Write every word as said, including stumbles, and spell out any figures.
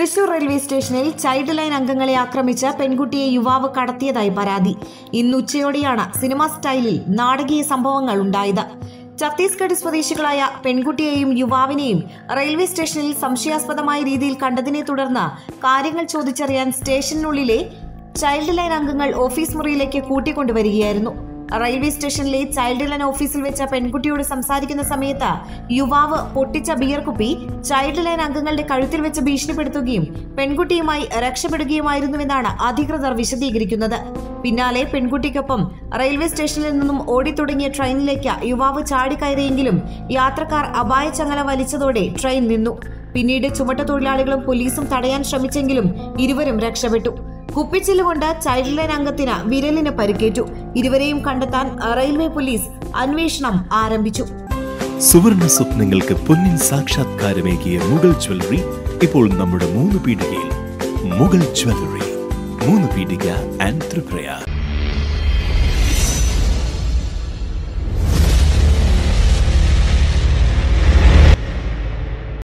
Thrissur railway സ്റ്റേഷനിൽ child line അംഗങ്ങളെ ആക്രമിച്ച് പെൺകുട്ടിയെ യുവാവ് കടത്തിയതായി പരാതി. ഇന്ന് ഉച്ചയോടെയാണ് സിനിമാ സ്റ്റൈലിൽ നാടകീയ സംഭവങ്ങൾ ഉണ്ടായത്. ഛത്തീസ്ഗഡ് സ്വദേശികളായ പെൺകുട്ടിയെയും യുവാവിനെയും റെയിൽവേ സ്റ്റേഷനിൽ സംശയാസ്പദമായ രീതിയിൽ കണ്ടതിനെ തുടർന്ന് കാര്യങ്ങൾ ചോദിച്ചറിയാൻ സ്റ്റേഷനുള്ളിലെ ചൈൽഡ് ലൈൻ അംഗങ്ങൾ ഓഫീസ് മുറിയിലേക്ക് കൂട്ടിക്കൊണ്ടുവരികയായിരുന്നു. റെയിൽവേ സ്റ്റേഷനിലെ ചൈൽഡ് ലൈൻ ഓഫീസിൽ വെച്ച പെൺകുട്ടിയോട് സംസാരിക്കുന്ന സമയത്ത് യുവാവ് പൊട്ടിച്ച ബിയർ കുപ്പി ചൈൽഡ് ലൈൻ അംഗങ്ങളുടെ കഴുത്തിൽ വെച്ച് ഭീഷണിപ്പെടുത്തുകയും പെൺകുട്ടിയുമായി രക്ഷപ്പെടുകയുമായിരുന്നുവെന്നാണ് അധികൃതർ വിശദീകരിക്കുന്നത്. പിന്നാലെ പെൺകുട്ടിക്കൊപ്പം റെയിൽവേ സ്റ്റേഷനിൽ നിന്നും ഓടിത്തുടങ്ങിയ ട്രെയിനിലേക്ക് യുവാവ് ചാടിക്കയറിയെങ്കിലും യാത്രക്കാർ അപായ ചങ്ങല വലിച്ചതോടെ ട്രെയിൻ നിന്നു. പിന്നീട് ചുമട്ടുതൊഴിലാളികളും പോലീസും തടയാൻ ശ്രമിച്ചെങ്കിലും ഇരുവരും രക്ഷപ്പെട്ടു. കുപ്പിച്ചില്ലുകൊണ്ട് ചൈൽഡ് ലൈൻ അംഗത്തിന് വിരലിന് പരിക്കേറ്റു. ഇരുവരെയും കണ്ടെത്താൻ റെയിൽവേ പോലീസ് അന്വേഷണം ആരംഭിച്ചു. സുവർണ സ്വപ്നങ്ങൾക്ക് പൊന്നിൻ സാക്ഷാത്കാരമേകിയ മുഗൾ ജ്വല്ലറി ഇപ്പോൾ നമ്മുടെ മൂന്ന് പീടികയിൽ. മുഗൾ ജ്വല്ലറി, മൂന്ന് പീടിക ആൻഡ് ത്രിപുര.